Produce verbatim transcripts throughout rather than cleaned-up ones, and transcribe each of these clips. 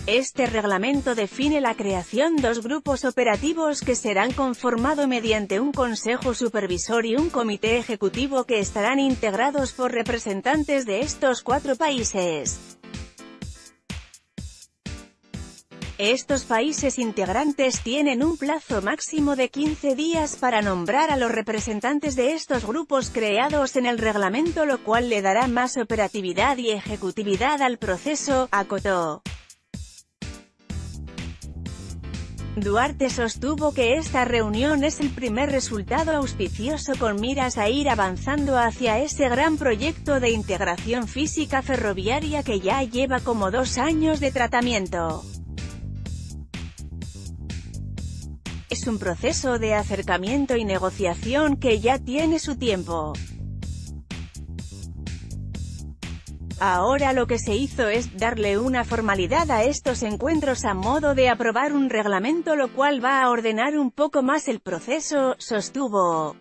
Este reglamento define la creación de dos grupos operativos que serán conformados mediante un consejo supervisor y un comité ejecutivo que estarán integrados por representantes de estos cuatro países. Estos países integrantes tienen un plazo máximo de quince días para nombrar a los representantes de estos grupos creados en el reglamento, lo cual le dará más operatividad y ejecutividad al proceso, acotó. Duarte sostuvo que esta reunión es el primer resultado auspicioso con miras a ir avanzando hacia ese gran proyecto de integración física ferroviaria que ya lleva como dos años de tratamiento. Es un proceso de acercamiento y negociación que ya tiene su tiempo. Ahora lo que se hizo es darle una formalidad a estos encuentros a modo de aprobar un reglamento, lo cual va a ordenar un poco más el proceso, sostuvo.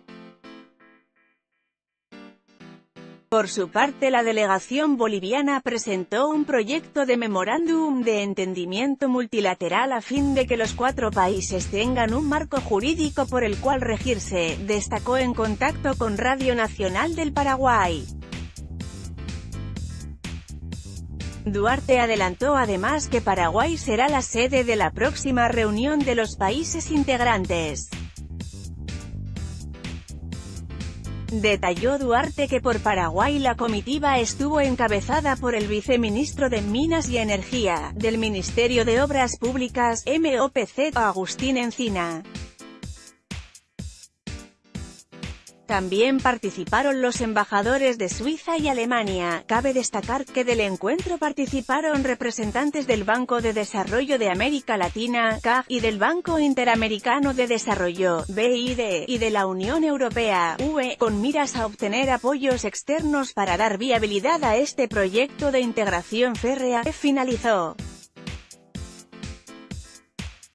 Por su parte, la delegación boliviana presentó un proyecto de memorándum de entendimiento multilateral a fin de que los cuatro países tengan un marco jurídico por el cual regirse, destacó en contacto con Radio Nacional del Paraguay. Duarte adelantó además que Paraguay será la sede de la próxima reunión de los países integrantes. Detalló Duarte que por Paraguay la comitiva estuvo encabezada por el viceministro de Minas y Energía, del Ministerio de Obras Públicas, M O P C, Agustín Encina. También participaron los embajadores de Suiza y Alemania. Cabe destacar que del encuentro participaron representantes del Banco de Desarrollo de América Latina, C A F, y del Banco Interamericano de Desarrollo, B I D, y de la Unión Europea, U E, con miras a obtener apoyos externos para dar viabilidad a este proyecto de integración férrea, finalizó.